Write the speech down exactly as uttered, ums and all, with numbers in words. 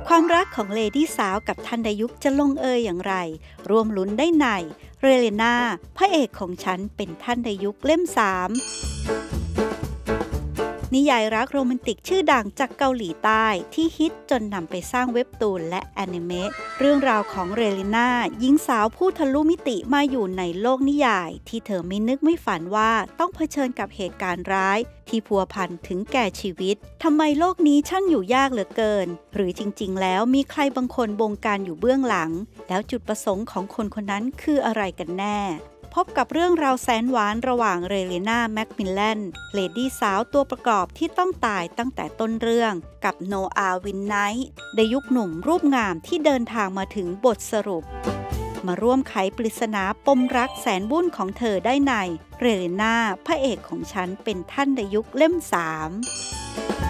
ความรักของเลดี้สาวกับท่านดายุกจะลงเอยอย่างไรร่วมลุ้นได้ในเรเลนาพระเอกของฉันเป็นท่านดายุกเล่มสามนิยายรักโรแมนติกชื่อดังจากเกาหลีใต้ที่ฮิตจนนำไปสร้างเว็บตูนและแอนิเมะเรื่องราวของเรลิน่าหญิงสาวผู้ทะลุมิติมาอยู่ในโลกนิยายที่เธอไม่นึกไม่ฝันว่าต้องเผชิญกับเหตุการณ์ร้ายที่พัวพันถึงแก่ชีวิตทำไมโลกนี้ช่างอยู่ยากเหลือเกินหรือจริงๆแล้วมีใครบางคนบงการอยู่เบื้องหลังแล้วจุดประสงค์ของคนคนนั้นคืออะไรกันแน่พบกับเรื่องราวแสนหวานระหว่างเรลิน่าแมคมิลแลนเลดี้สาวตัวประกอบที่ต้องตายตั้งแต่ต้นเรื่องกับโนอาห์วินไนท์ดายุกหนุ่มรูปงามที่เดินทางมาถึงบทสรุปมาร่วมไขปริศนาปมรักแสนบุญของเธอได้ในเรลิน่าพระเอกของฉันเป็นท่านดายุกเล่มสาม